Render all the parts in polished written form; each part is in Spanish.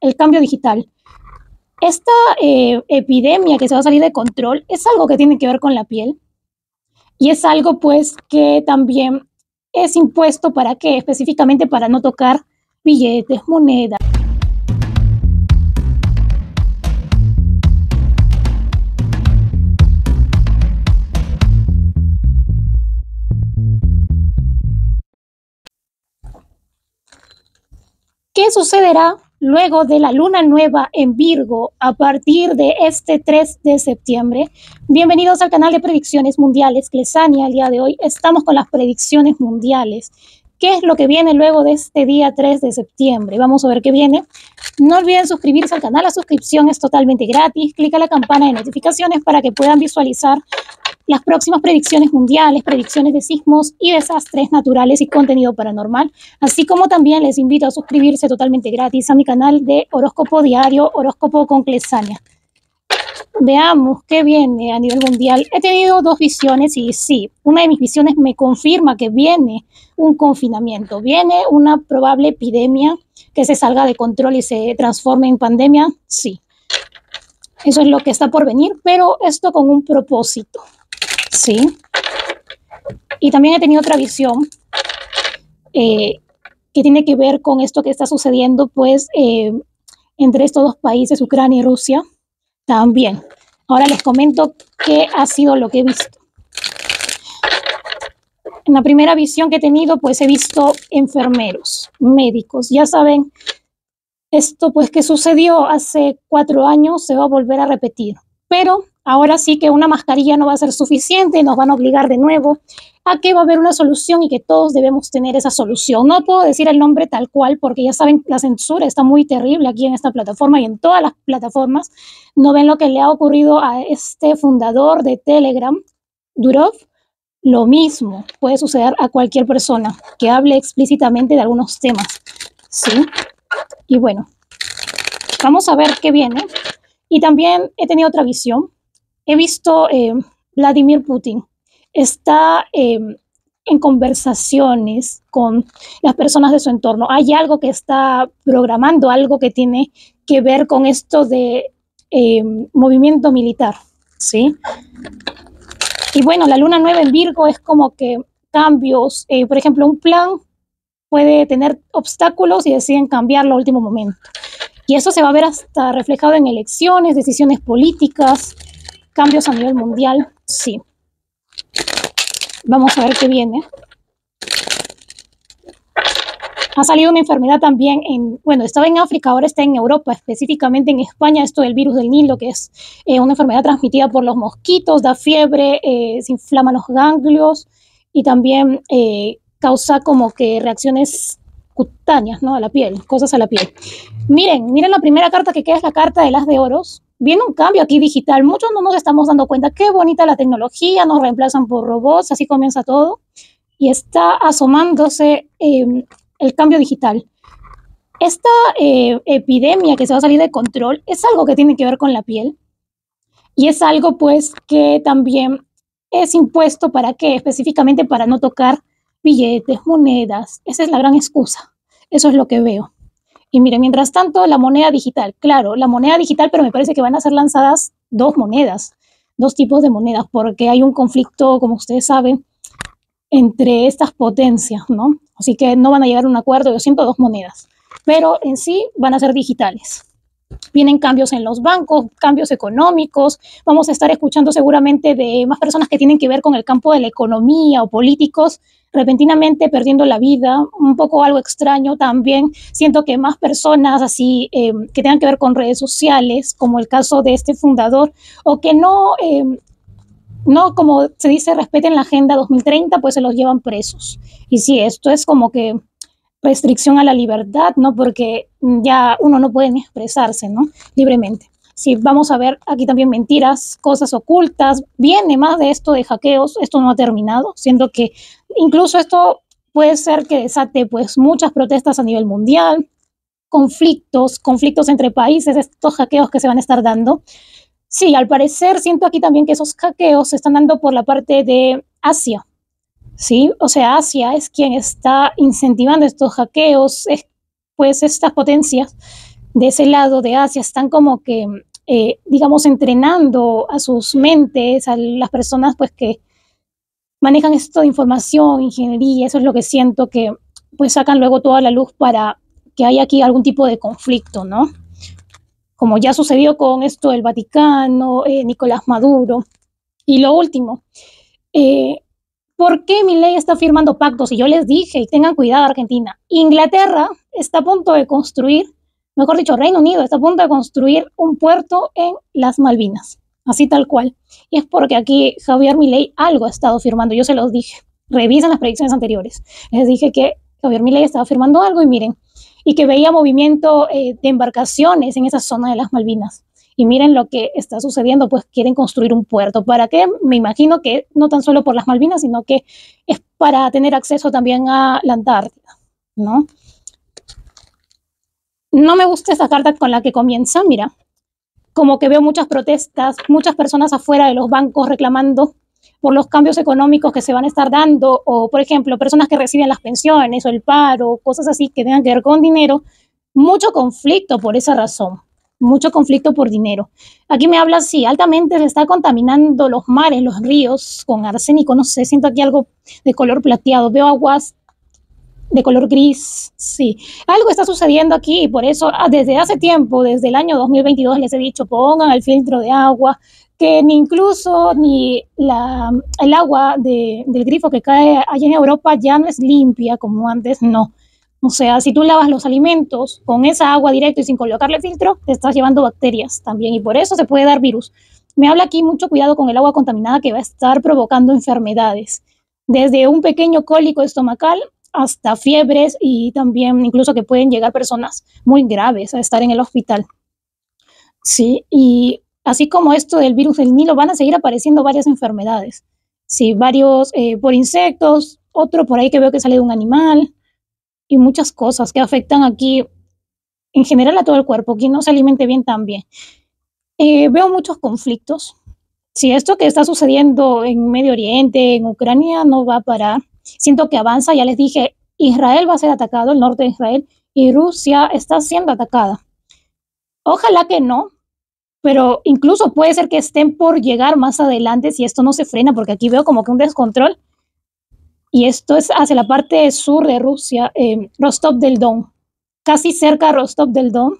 el cambio digital. Esta epidemia que se va a salir de control es algo que tiene que ver con la piel y es algo pues que también es impuesto para qué, específicamente para no tocar billetes, monedas. ¿Qué sucederá luego de la luna nueva en Virgo a partir de este 3 de septiembre? Bienvenidos al canal de predicciones mundiales Clesania. El día de hoy estamos con las predicciones mundiales. ¿Qué es lo que viene luego de este día 3 de septiembre? Vamos a ver qué viene. No olviden suscribirse al canal. La suscripción es totalmente gratis. Clica la campana de notificaciones para que puedan visualizar las próximas predicciones mundiales, predicciones de sismos y desastres naturales y contenido paranormal, así como también les invito a suscribirse totalmente gratis a mi canal de horóscopo diario, horóscopo con Clesania. Veamos qué viene a nivel mundial. He tenido dos visiones y sí, una de mis visiones me confirma que viene un confinamiento, viene una probable epidemia que se salga de control y se transforme en pandemia, sí. Eso es lo que está por venir, pero esto con un propósito. Sí. Y también he tenido otra visión que tiene que ver con esto que está sucediendo, pues, entre estos dos países, Ucrania y Rusia, también. Ahora les comento qué ha sido lo que he visto. En la primera visión que he tenido, pues, he visto enfermeros, médicos. Ya saben, esto, pues, que sucedió hace 4 años, se va a volver a repetir. Pero ahora sí que una mascarilla no va a ser suficiente, nos van a obligar de nuevo a que va a haber una solución y que todos debemos tener esa solución. No puedo decir el nombre tal cual porque ya saben, la censura está muy terrible aquí en esta plataforma y en todas las plataformas. No ven lo que le ha ocurrido a este fundador de Telegram, Durov. Lo mismo puede suceder a cualquier persona que hable explícitamente de algunos temas. ¿Sí? Y bueno, vamos a ver qué viene. Y también he tenido otra visión. He visto Vladimir Putin está en conversaciones con las personas de su entorno. Hay algo que está programando, algo que tiene que ver con esto de movimiento militar, ¿sí? Y bueno, la luna nueva en Virgo es como que cambios. Por ejemplo, un plan puede tener obstáculos y deciden cambiarlo a último momento. Y eso se va a ver hasta reflejado en elecciones, decisiones políticas, cambios a nivel mundial, sí. Vamos a ver qué viene. Ha salido una enfermedad también bueno, estaba en África, ahora está en Europa, específicamente en España, esto del virus del Nilo, que es una enfermedad transmitida por los mosquitos, da fiebre, se inflaman los ganglios y también causa como que reacciones cutáneas, ¿no? A la piel, cosas a la piel. Miren la primera carta que queda es la carta del As de Oros. Viene un cambio aquí digital. Muchos no nos estamos dando cuenta. Qué bonita la tecnología, nos reemplazan por robots, así comienza todo. Y está asomándose el cambio digital. Esta epidemia que se va a salir de control es algo que tiene que ver con la piel. Y es algo pues que también es impuesto para qué, específicamente para no tocar billetes, monedas. Esa es la gran excusa. Eso es lo que veo. Y miren, mientras tanto, la moneda digital. Claro, la moneda digital, pero me parece que van a ser lanzadas dos monedas, dos tipos de monedas, porque hay un conflicto, como ustedes saben, entre estas potencias, ¿no? Así que no van a llegar a un acuerdo. Yo siento dos monedas, pero en sí van a ser digitales. Vienen cambios en los bancos, cambios económicos. Vamos a estar escuchando seguramente de más personas que tienen que ver con el campo de la economía o políticos repentinamente perdiendo la vida, un poco algo extraño también. Siento que más personas así que tengan que ver con redes sociales, como el caso de este fundador, o que no, como se dice, respeten la Agenda 2030, pues se los llevan presos. Y sí, esto es como que restricción a la libertad, ¿no? Porque ya uno no puede ni expresarse, ¿no? Libremente. Sí, vamos a ver aquí también mentiras, cosas ocultas. Viene más de esto de hackeos. Esto no ha terminado. Siento que incluso esto puede ser que desate pues muchas protestas a nivel mundial, conflictos entre países, estos hackeos que se van a estar dando. Sí, al parecer siento aquí también que esos hackeos se están dando por la parte de Asia. Sí, o sea, Asia es quien está incentivando estos hackeos, pues estas potencias de ese lado de Asia están como que, digamos, entrenando a sus mentes, a las personas pues que manejan esto de información, ingeniería, eso es lo que siento que pues sacan luego toda la luz para que haya aquí algún tipo de conflicto, ¿no? Como ya sucedió con esto del Vaticano, Nicolás Maduro. Y lo último, eh, ¿por qué Milei está firmando pactos? Y yo les dije, y tengan cuidado, Argentina, Inglaterra está a punto de construir, mejor dicho, Reino Unido está a punto de construir un puerto en las Malvinas, así tal cual. Y es porque aquí Javier Milei algo ha estado firmando, yo se los dije, revisen las predicciones anteriores. Les dije que Javier Milei estaba firmando algo y miren, y que veía movimiento de embarcaciones en esa zona de las Malvinas. Y miren lo que está sucediendo, pues quieren construir un puerto. ¿Para qué? Me imagino que no tan solo por las Malvinas, sino que es para tener acceso también a la Antártida, ¿no? No me gusta esta carta con la que comienza, mira, como que veo muchas protestas, muchas personas afuera de los bancos reclamando por los cambios económicos que se van a estar dando, o por ejemplo, personas que reciben las pensiones o el paro, cosas así que tengan que ver con dinero, mucho conflicto por esa razón, mucho conflicto por dinero. Aquí me habla, sí, altamente se está contaminando los mares, los ríos con arsénico, no sé, siento aquí algo de color plateado, veo aguas de color gris, sí. Algo está sucediendo aquí y por eso desde hace tiempo, desde el año 2022 les he dicho, pongan el filtro de agua, que ni incluso ni el agua del grifo que cae allá en Europa ya no es limpia como antes, no. O sea, si tú lavas los alimentos con esa agua directa y sin colocarle filtro, te estás llevando bacterias también y por eso se puede dar virus. Me habla aquí mucho cuidado con el agua contaminada que va a estar provocando enfermedades, desde un pequeño cólico estomacal hasta fiebres y también incluso que pueden llegar personas muy graves a estar en el hospital. Sí, y así como esto del virus del Nilo, van a seguir apareciendo varias enfermedades. Sí, varios por insectos, otro por ahí que veo que sale de un animal y muchas cosas que afectan aquí en general a todo el cuerpo, quien no se alimente bien también. Veo muchos conflictos. Si esto que está sucediendo en Medio Oriente, en Ucrania, no va a parar, siento que avanza, ya les dije, Israel va a ser atacado, el norte de Israel, y Rusia está siendo atacada. Ojalá que no, pero incluso puede ser que estén por llegar más adelante si esto no se frena, porque aquí veo como que un descontrol, y esto es hacia la parte sur de Rusia, Rostov del Don, casi cerca de Rostov del Don,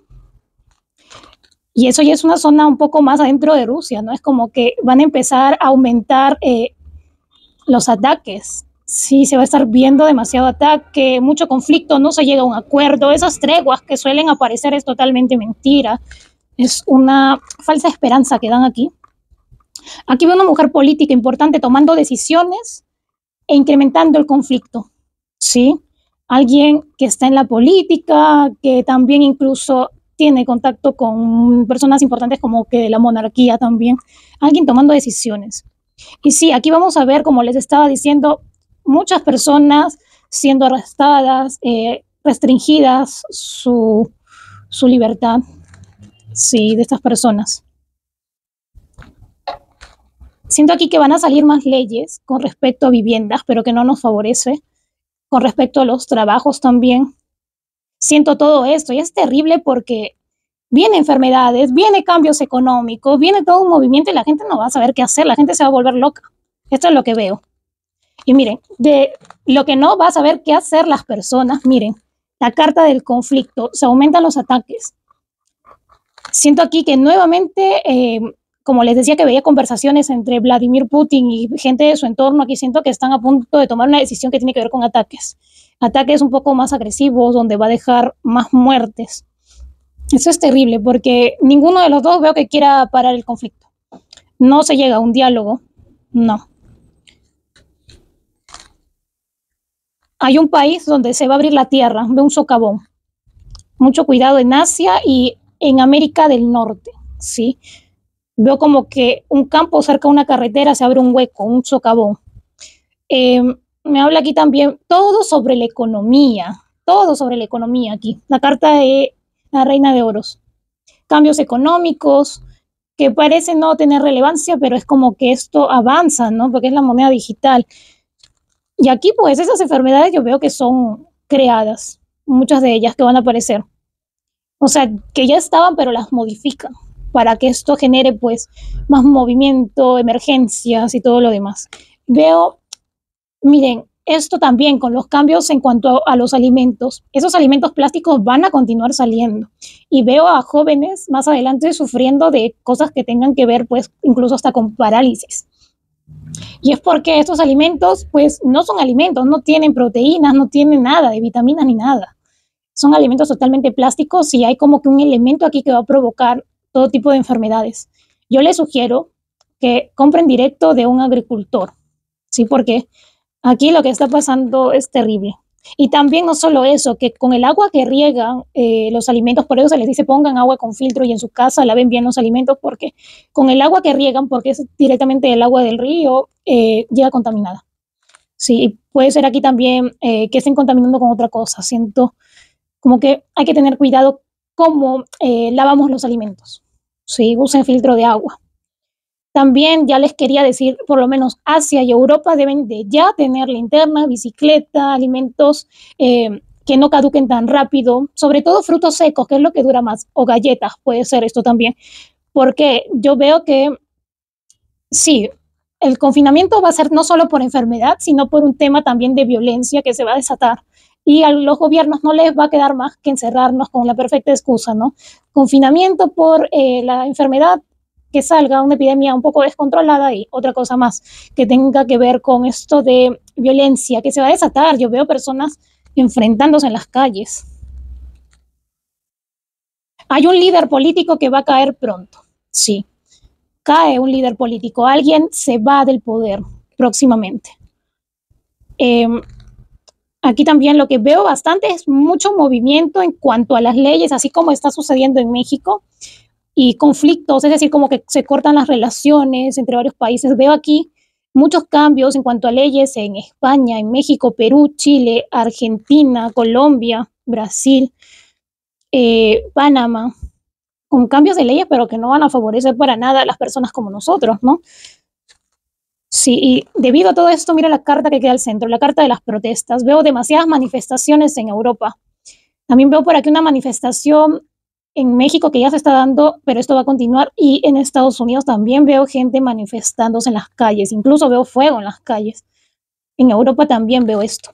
y eso ya es una zona un poco más adentro de Rusia, ¿no? Es como que van a empezar a aumentar los ataques. Sí, se va a estar viendo demasiado ataque, mucho conflicto, no se llega a un acuerdo. Esas treguas que suelen aparecer es totalmente mentira. Es una falsa esperanza que dan aquí. Aquí veo una mujer política importante tomando decisiones e incrementando el conflicto. Sí, alguien que está en la política, que también incluso tiene contacto con personas importantes como que de la monarquía también. Alguien tomando decisiones. Y sí, aquí vamos a ver, como les estaba diciendo, muchas personas siendo arrestadas, restringidas su libertad, sí, de estas personas. Siento aquí que van a salir más leyes con respecto a viviendas, pero que no nos favorece, con respecto a los trabajos también. Siento todo esto y es terrible porque viene enfermedades, viene cambios económicos, viene todo un movimiento y la gente no va a saber qué hacer, la gente se va a volver loca. Esto es lo que veo. Y miren, de lo que no va a saber qué hacer las personas, miren, la carta del conflicto, se aumentan los ataques. Siento aquí que nuevamente, como les decía que veía conversaciones entre Vladimir Putin y gente de su entorno, aquí siento que están a punto de tomar una decisión que tiene que ver con ataques. Ataques un poco más agresivos, donde va a dejar más muertes. Eso es terrible porque ninguno de los dos veo que quiera parar el conflicto. No se llega a un diálogo, no. Hay un país donde se va a abrir la tierra, ve un socavón. Mucho cuidado en Asia y en América del Norte, ¿sí? Veo como que un campo cerca de una carretera se abre un hueco, un socavón. Eh, Me habla aquí también todo sobre la economía aquí. La carta de la Reina de Oros. Cambios económicos que parecen no tener relevancia, pero es como que esto avanza, ¿no? Porque es la moneda digital. Y aquí, pues, esas enfermedades yo veo que son creadas, muchas de ellas que van a aparecer. O sea, que ya estaban, pero las modifican para que esto genere pues más movimiento, emergencias y todo lo demás. Veo, miren, esto también con los cambios en cuanto a los alimentos, esos alimentos plásticos van a continuar saliendo y veo a jóvenes más adelante sufriendo de cosas que tengan que ver pues incluso hasta con parálisis. Y es porque estos alimentos pues no son alimentos, no tienen proteínas, no tienen nada de vitaminas ni nada. Son alimentos totalmente plásticos y hay como que un elemento aquí que va a provocar todo tipo de enfermedades. Yo les sugiero que compren directo de un agricultor, ¿sí? Porque aquí lo que está pasando es terrible. Y también no solo eso, que con el agua que riegan los alimentos, por eso se les dice pongan agua con filtro y en su casa laven bien los alimentos, porque con el agua que riegan, porque es directamente el agua del río, llega contaminada. Sí, y puede ser aquí también que estén contaminando con otra cosa. Siento como que hay que tener cuidado cómo lavamos los alimentos. Sí, usen filtro de agua. También ya les quería decir, por lo menos Asia y Europa deben de ya tener linterna, bicicleta, alimentos que no caduquen tan rápido, sobre todo frutos secos, que es lo que dura más, o galletas, puede ser esto también, porque yo veo que sí, el confinamiento va a ser no solo por enfermedad, sino por un tema también de violencia que se va a desatar. Y a los gobiernos no les va a quedar más que encerrarnos con la perfecta excusa, ¿no? Confinamiento por la enfermedad, que salga una epidemia un poco descontrolada y otra cosa más que tenga que ver con esto de violencia que se va a desatar. Yo veo personas enfrentándose en las calles. Hay un líder político que va a caer pronto, sí, cae un líder político, alguien se va del poder próximamente. Eh, Aquí también lo que veo bastante es mucho movimiento en cuanto a las leyes, así como está sucediendo en México, y conflictos, es decir, como que se cortan las relaciones entre varios países. Veo aquí muchos cambios en cuanto a leyes en España, en México, Perú, Chile, Argentina, Colombia, Brasil, Panamá, con cambios de leyes, pero que no van a favorecer para nada a las personas como nosotros, ¿no? Sí, y debido a todo esto, mira la carta que queda al centro, la carta de las protestas. Veo demasiadas manifestaciones en Europa. También veo por aquí una manifestación en México que ya se está dando, pero esto va a continuar. Y en Estados Unidos también veo gente manifestándose en las calles, incluso veo fuego en las calles. En Europa también veo esto.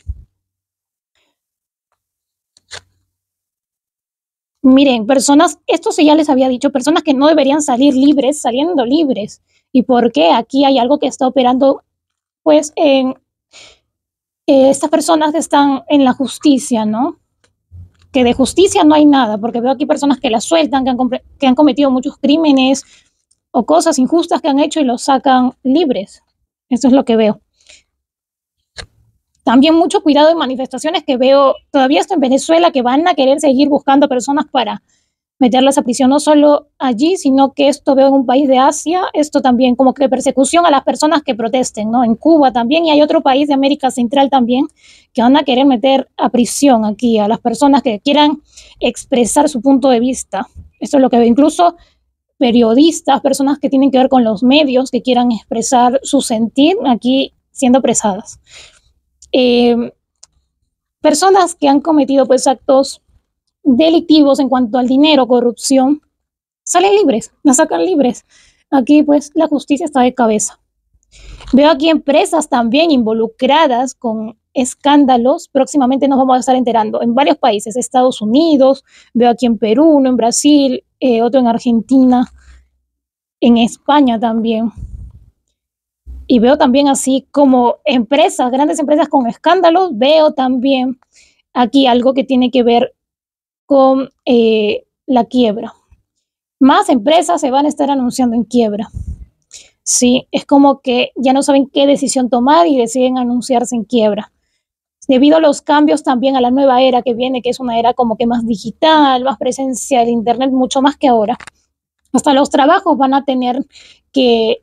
Miren, personas, esto sí ya les había dicho, personas que no deberían salir libres, saliendo libres. ¿Y por qué? Aquí hay algo que está operando, pues, en estas personas que están en la justicia, ¿no? Que de justicia no hay nada, porque veo aquí personas que la sueltan, que han cometido muchos crímenes o cosas injustas que han hecho y los sacan libres. Eso es lo que veo. También mucho cuidado en manifestaciones que veo todavía esto en Venezuela, que van a querer seguir buscando personas para meterlas a prisión, no solo allí, sino que esto veo en un país de Asia, esto también como que persecución a las personas que protesten, ¿no? En Cuba también, y hay otro país de América Central también, que van a querer meter a prisión aquí a las personas que quieran expresar su punto de vista. Esto es lo que veo, incluso periodistas, personas que tienen que ver con los medios, que quieran expresar su sentir aquí siendo apresadas. Eh, Personas que han cometido pues actos delictivos en cuanto al dinero, corrupción, salen libres, las sacan libres. Aquí pues la justicia está de cabeza. Veo aquí empresas también involucradas con escándalos. Próximamente nos vamos a estar enterando en varios países, Estados Unidos, veo aquí en Perú, uno en Brasil, otro en Argentina, en España también. Y veo también así como empresas, grandes empresas con escándalos. Veo también aquí algo que tiene que ver con la quiebra. Más empresas se van a estar anunciando en quiebra. Sí, es como que ya no saben qué decisión tomar y deciden anunciarse en quiebra. Debido a los cambios también a la nueva era que viene, que es una era como que más digital, más presencia del Internet, mucho más que ahora. Hasta los trabajos van a tener que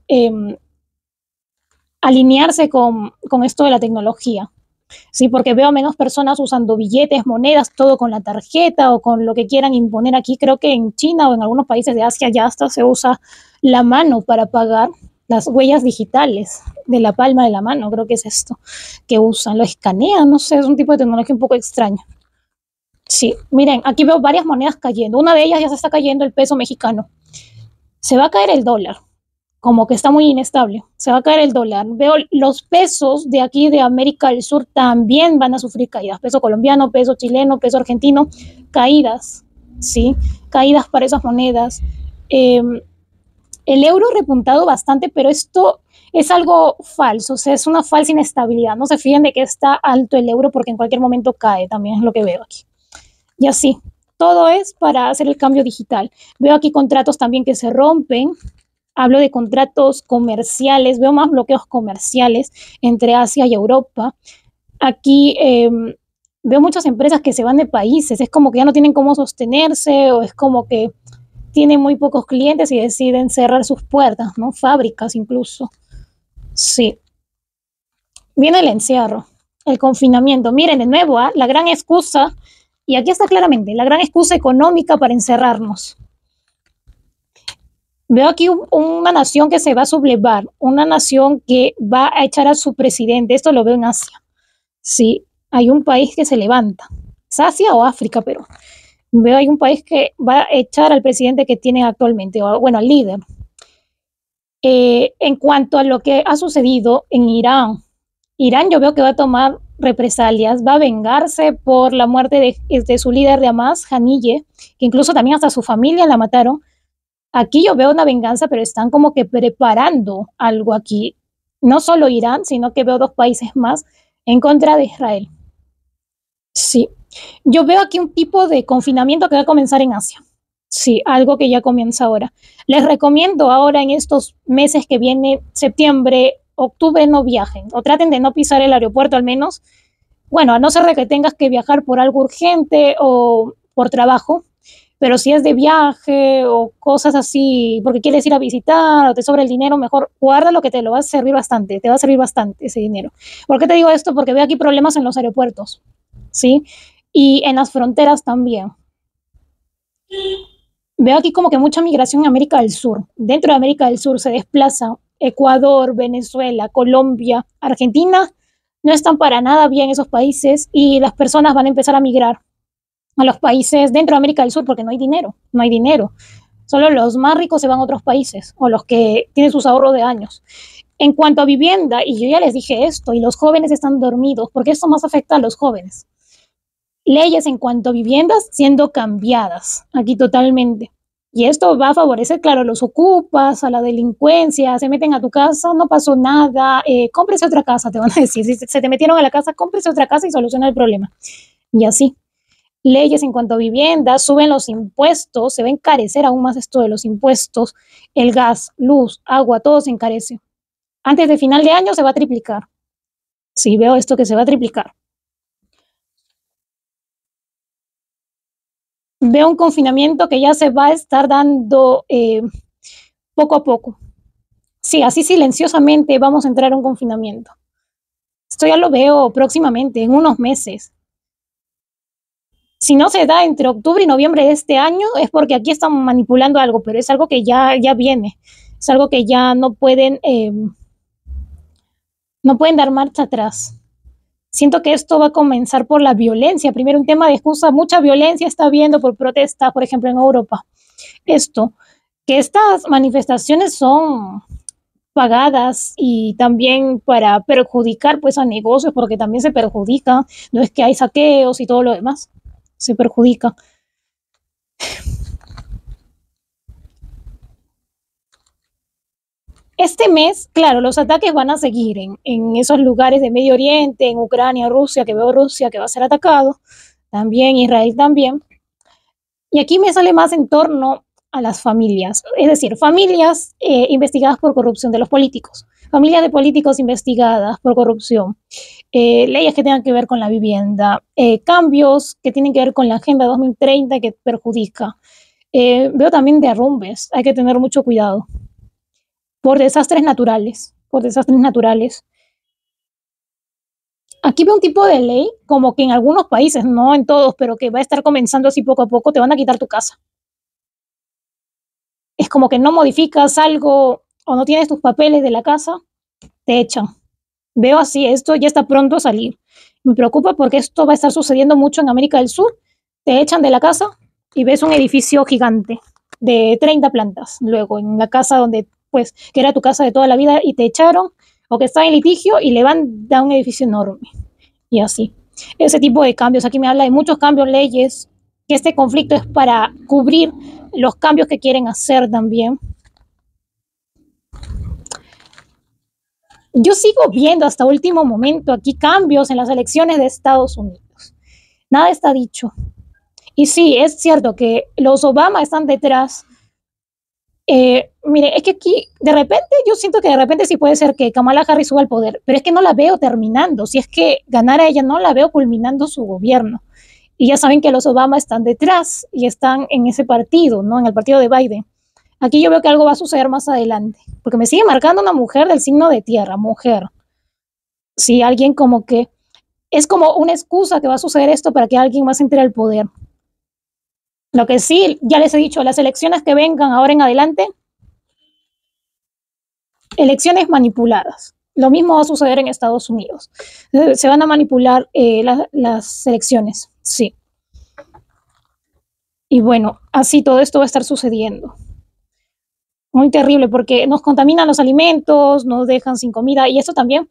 alinearse con esto de la tecnología. Sí, porque veo a menos personas usando billetes, monedas, todo con la tarjeta o con lo que quieran imponer aquí. Creo que en China o en algunos países de Asia ya hasta se usa la mano para pagar, las huellas digitales de la palma de la mano, creo que es esto que usan, lo escanean, no sé, es un tipo de tecnología un poco extraña. Sí, miren, aquí veo varias monedas cayendo. Una de ellas ya se está cayendo el peso mexicano. Se va a caer el dólar, como que está muy inestable. Se va a caer el dólar. Veo los pesos de aquí de América del Sur también van a sufrir caídas. Peso colombiano, peso chileno, peso argentino, caídas, ¿sí? Caídas para esas monedas. Eh, el euro ha repuntado bastante, pero esto es algo falso, o sea, es una falsa inestabilidad. No se fíen de que está alto el euro porque en cualquier momento cae, también es lo que veo aquí. Y así, todo es para hacer el cambio digital. Veo aquí contratos también que se rompen. Hablo de contratos comerciales, veo más bloqueos comerciales entre Asia y Europa. Aquí veo muchas empresas que se van de países, es como que ya no tienen cómo sostenerse o es como que tienen muy pocos clientes y deciden cerrar sus puertas, ¿no? Fábricas incluso. Sí, viene el encierro, el confinamiento. Miren, de nuevo, ¿eh? La gran excusa, y aquí está claramente, la gran excusa económica para encerrarnos. Veo aquí una nación que se va a sublevar, una nación que va a echar a su presidente. Esto lo veo en Asia. Sí, hay un país que se levanta. ¿Es Asia o África? Pero veo hay un país que va a echar al presidente que tiene actualmente, o bueno, al líder. En cuanto a lo que ha sucedido en Irán, Irán yo veo que va a tomar represalias, va a vengarse por la muerte de su líder de Hamas, Haniyeh, que incluso también hasta su familia la mataron. Aquí yo veo una venganza, pero están como que preparando algo aquí. No solo Irán, sino que veo dos países más en contra de Israel. Sí, yo veo aquí un tipo de confinamiento que va a comenzar en Asia. Sí, algo que ya comienza ahora. Les recomiendo ahora en estos meses que viene, septiembre, octubre, no viajen o traten de no pisar el aeropuerto al menos. Bueno, a no ser de que tengas que viajar por algo urgente o por trabajo, pero si es de viaje o cosas así, porque quieres ir a visitar o te sobra el dinero, mejor guarda lo que te lo va a servir bastante, te va a servir bastante ese dinero. ¿Por qué te digo esto? Porque veo aquí problemas en los aeropuertos, ¿sí? Y en las fronteras también. Veo aquí como que mucha migración en América del Sur. Dentro de América del Sur se desplaza Ecuador, Venezuela, Colombia, Argentina. No están para nada bien esos países y las personas van a empezar a migrar a los países dentro de América del Sur porque no hay dinero, no hay dinero. Solo los más ricos se van a otros países o los que tienen sus ahorros de años. En cuanto a vivienda, y yo ya les dije esto, y los jóvenes están dormidos, porque esto más afecta a los jóvenes. Leyes en cuanto a viviendas siendo cambiadas aquí totalmente. Y esto va a favorecer, claro, los ocupas, a la delincuencia, se meten a tu casa, no pasó nada, cómprese otra casa, te van a decir, si se te metieron a la casa, cómprese otra casa y soluciona el problema. Y así. Leyes en cuanto a vivienda, suben los impuestos, se va a encarecer aún más esto de los impuestos, el gas, luz, agua, todo se encarece. Antes de final de año se va a triplicar. Sí, veo esto que se va a triplicar. Veo un confinamiento que ya se va a estar dando poco a poco. Sí, así silenciosamente vamos a entrar a un confinamiento. Esto ya lo veo próximamente, en unos meses. Si no se da entre octubre y noviembre de este año, es porque aquí están manipulando algo, pero es algo que ya viene. Es algo que ya no pueden dar marcha atrás. Siento que esto va a comenzar por la violencia. Primero, un tema de excusa, mucha violencia está habiendo por protestas, por ejemplo, en Europa. Esto, que estas manifestaciones son pagadas y también para perjudicar pues a negocios, porque también se perjudica, no es que hay saqueos y todo lo demás, se perjudica. Este mes, claro, los ataques van a seguir en esos lugares de Medio Oriente, en Ucrania, Rusia, que veo Rusia que va a ser atacado, también Israel también. Y aquí me sale más en torno a las familias, es decir, familias investigadas por corrupción de los políticos, familias de políticos investigadas por corrupción, leyes que tengan que ver con la vivienda, cambios que tienen que ver con la Agenda 2030 que perjudica. Veo también derrumbes, hay que tener mucho cuidado por desastres naturales. Aquí veo un tipo de ley como que en algunos países, no en todos, pero que va a estar comenzando así poco a poco, te van a quitar tu casa. Es como que no modificas algo o no tienes tus papeles de la casa, te echan. Veo así, esto ya está pronto a salir. Me preocupa porque esto va a estar sucediendo mucho en América del Sur te echan de la casa y ves un edificio gigante de 30 plantas. Luego, en la casa donde, pues, que era tu casa de toda la vida y te echaron, o que está en litigio y le van a un edificio enorme. Y así. Ese tipo de cambios. Aquí me habla de muchos cambios, leyes, que este conflicto es para cubrir los cambios que quieren hacer también. Yo sigo viendo hasta último momento aquí cambios en las elecciones de Estados Unidos. Nada está dicho. Y sí, es cierto que los Obama están detrás. Mire, es que aquí de repente yo siento que de repente sí puede ser que Kamala Harris suba al poder, pero es que no la veo terminando. Si es que ganara ella, no la veo culminando su gobierno. Y ya saben que los Obama están detrás y están en ese partido, ¿no? En el partido de Biden. Aquí yo veo que algo va a suceder más adelante, porque me sigue marcando una mujer del signo de tierra, mujer. Si alguien como que es como una excusa que va a suceder esto para que alguien más entre al poder. Lo que sí, ya les he dicho, las elecciones que vengan ahora en adelante, elecciones manipuladas. Lo mismo va a suceder en Estados Unidos. Se van a manipular las elecciones, sí. Y bueno, así todo esto va a estar sucediendo. Muy terrible porque nos contaminan los alimentos, nos dejan sin comida y eso también.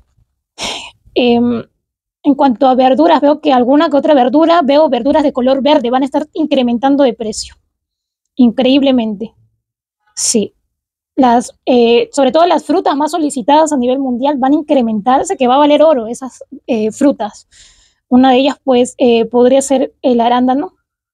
En cuanto a verduras, veo que alguna que otra verdura, veo verduras de color verde, van a estar incrementando de precio. Increíblemente. Sí. Sobre todo las frutas más solicitadas a nivel mundial van a incrementarse, que va a valer oro esas frutas. Una de ellas, pues, podría ser el arándano,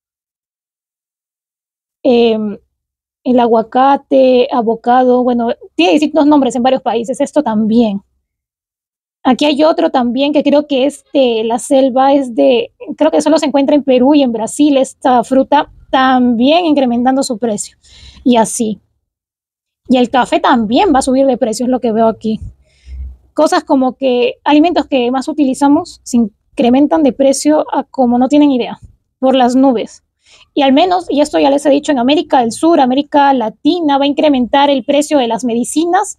eh, el aguacate, avocado, bueno, tiene distintos nombres en varios países, esto también. Aquí hay otro también que creo que es de la selva, creo que solo se encuentra en Perú y en Brasil, esta fruta también incrementando su precio. Y así. Y el café también va a subir de precio, es lo que veo aquí. Cosas como que alimentos que más utilizamos se incrementan de precio a como no tienen idea, por las nubes. Y al menos, y esto ya les he dicho, en América del Sur, América Latina, va a incrementar el precio de las medicinas,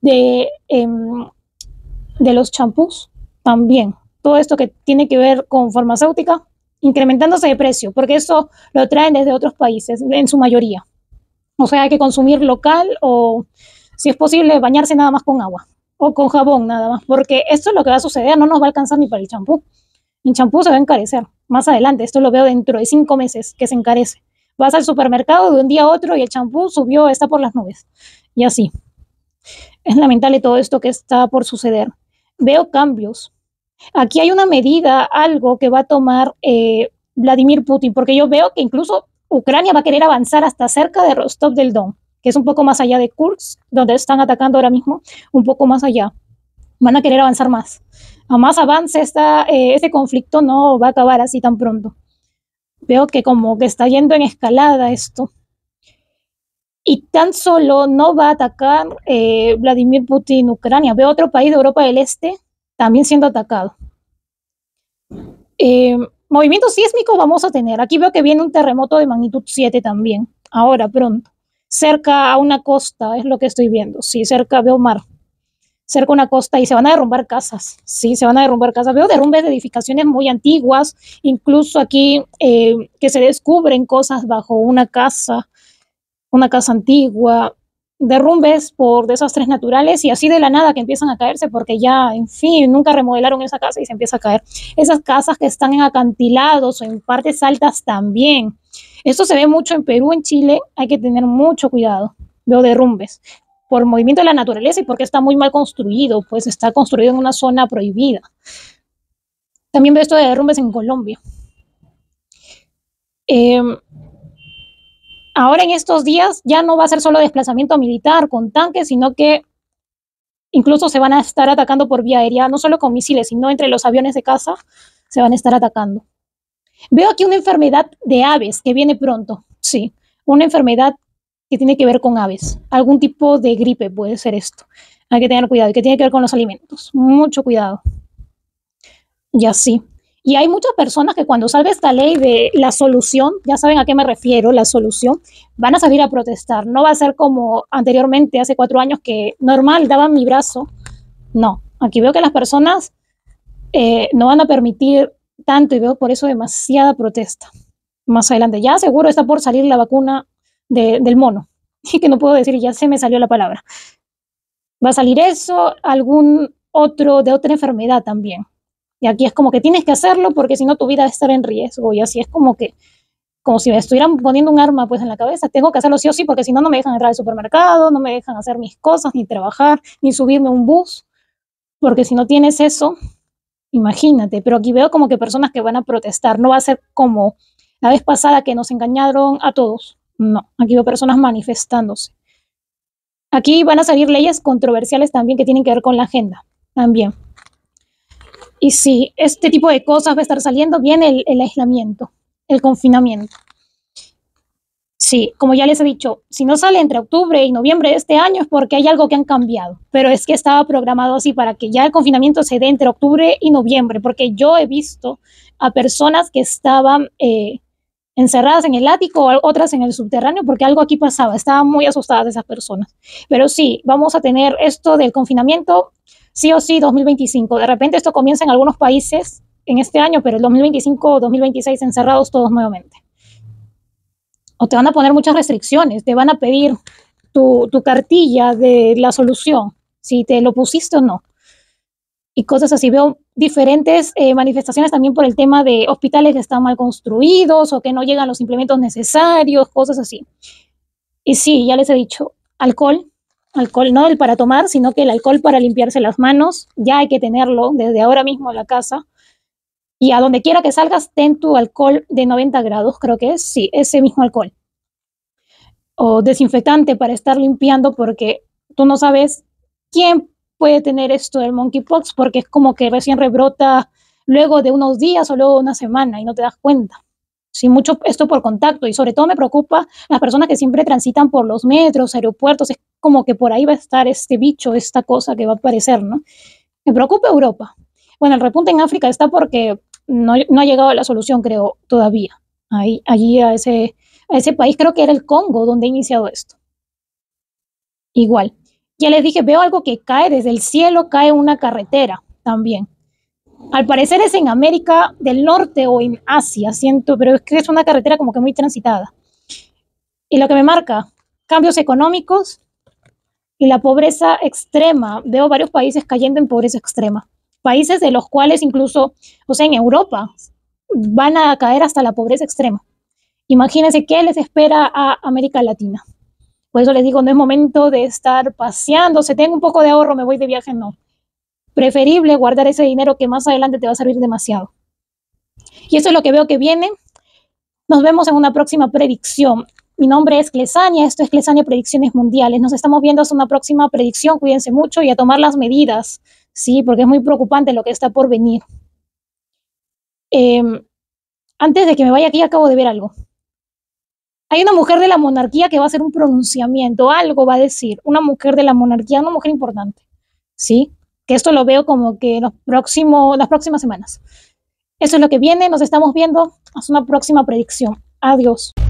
de los champús también. Todo esto que tiene que ver con farmacéutica, incrementándose de precio, porque eso lo traen desde otros países, en su mayoría. O sea, hay que consumir local o, si es posible, bañarse nada más con agua o con jabón nada más, porque esto es lo que va a suceder, no nos va a alcanzar ni para el champú. El champú se va a encarecer más adelante, esto lo veo dentro de 5 meses que se encarece. Vas al supermercado de un día a otro y el champú subió, está por las nubes. Y así. Es lamentable todo esto que está por suceder. Veo cambios. Aquí hay una medida, algo que va a tomar Vladimir Putin, porque yo veo que incluso Ucrania va a querer avanzar hasta cerca de Rostov del Don, que es un poco más allá de Kursk, donde están atacando ahora mismo, un poco más allá. Van a querer avanzar más. A más avance este conflicto no va a acabar así tan pronto. Veo que como que está yendo en escalada esto. Y tan solo no va a atacar Vladimir Putin Ucrania. Veo otro país de Europa del Este también siendo atacado. Movimiento sísmico vamos a tener. Aquí veo que viene un terremoto de magnitud 7 también, ahora pronto. Cerca a una costa, es lo que estoy viendo. Sí, cerca veo mar. Cerca a una costa y se van a derrumbar casas. Sí, se van a derrumbar casas. Veo derrumbes de edificaciones muy antiguas, incluso aquí que se descubren cosas bajo una casa antigua, derrumbes por desastres naturales y así de la nada que empiezan a caerse porque ya, en fin, nunca remodelaron esa casa y se empieza a caer. Esas casas que están en acantilados o en partes altas también. Esto se ve mucho en Perú, en Chile, hay que tener mucho cuidado. Veo derrumbes por movimiento de la naturaleza y porque está muy mal construido, pues está construido en una zona prohibida. También veo esto de derrumbes en Colombia. Ahora en estos días ya no va a ser solo desplazamiento militar con tanques, sino que incluso se van a estar atacando por vía aérea, no solo con misiles, sino entre los aviones de caza se van a estar atacando. Veo aquí una enfermedad de aves que viene pronto, sí, una enfermedad que tiene que ver con aves, algún tipo de gripe puede ser esto. Hay que tener cuidado y que tiene que ver con los alimentos, mucho cuidado. Y así. Y hay muchas personas que cuando salga esta ley de la solución, ya saben a qué me refiero, la solución, van a salir a protestar. No va a ser como anteriormente, hace 4 años, que normal daban mi brazo. No, aquí veo que las personas no van a permitir tanto y veo por eso demasiada protesta más adelante. Ya seguro está por salir la vacuna del mono, y que no puedo decir, ya se me salió la palabra. Va a salir eso, algún otro de otra enfermedad también. Y aquí es como que tienes que hacerlo porque si no tu vida va a estar en riesgo. Y así es como que, como si me estuvieran poniendo un arma pues en la cabeza. Tengo que hacerlo sí o sí porque si no, no me dejan entrar al supermercado, no me dejan hacer mis cosas, ni trabajar, ni subirme a un bus. Porque si no tienes eso, imagínate. Pero aquí veo como que personas que van a protestar. No va a ser como la vez pasada que nos engañaron a todos. No, aquí veo personas manifestándose. Aquí van a salir leyes controversiales también que tienen que ver con la agenda. También. Y sí, este tipo de cosas va a estar saliendo bien el aislamiento, el confinamiento. Sí, como ya les he dicho, si no sale entre octubre y noviembre de este año es porque hay algo que han cambiado, pero es que estaba programado así para que ya el confinamiento se dé entre octubre y noviembre, porque yo he visto a personas que estaban encerradas en el ático o otras en el subterráneo, porque algo aquí pasaba, estaban muy asustadas esas personas. Pero sí, vamos a tener esto del confinamiento sí o sí 2025. De repente esto comienza en algunos países en este año, pero el 2025 o 2026 encerrados todos nuevamente. O te van a poner muchas restricciones, te van a pedir tu cartilla de la solución, si te lo pusiste o no. Y cosas así. Veo diferentes manifestaciones también por el tema de hospitales que están mal construidos o que no llegan los implementos necesarios, cosas así. Y sí, ya les he dicho, alcohol no el para tomar, sino que el alcohol para limpiarse las manos, ya hay que tenerlo desde ahora mismo en la casa. Y a donde quiera que salgas, ten tu alcohol de 90 grados, creo que es, sí, ese mismo alcohol. O desinfectante para estar limpiando porque tú no sabes quién puede tener esto del monkeypox porque es como que recién rebrota luego de unos días o luego de una semana y no te das cuenta. Sí, mucho esto por contacto y sobre todo me preocupa las personas que siempre transitan por los metros, aeropuertos, es como que por ahí va a estar este bicho, esta cosa que va a aparecer, ¿no? Me preocupa Europa. Bueno, el repunte en África está porque no ha llegado a la solución, creo, todavía. Ahí, allí a ese país, creo que era el Congo donde ha iniciado esto. Igual. Ya les dije, veo algo que cae desde el cielo, cae una carretera también. Al parecer es en América del Norte o en Asia, siento, pero es que es una carretera como que muy transitada. Y lo que me marca, cambios económicos y la pobreza extrema. Veo varios países cayendo en pobreza extrema. Países de los cuales incluso, o sea, en Europa, van a caer hasta la pobreza extrema. Imagínense qué les espera a América Latina. Por eso les digo, no es momento de estar paseando, si tengo un poco de ahorro, me voy de viaje, no. Preferible guardar ese dinero que más adelante te va a servir demasiado. Y eso es lo que veo que viene. Nos vemos en una próxima predicción. Mi nombre es Clesania, esto es Clesania Predicciones Mundiales. Nos estamos viendo hasta una próxima predicción, cuídense mucho y a tomar las medidas, sí, porque es muy preocupante lo que está por venir. Antes de que me vaya aquí, acabo de ver algo. Hay una mujer de la monarquía que va a hacer un pronunciamiento, algo va a decir, una mujer de la monarquía, una mujer importante, ¿sí? Que esto lo veo como que en las próximas semanas. Eso es lo que viene, nos estamos viendo, hasta una próxima predicción. Adiós.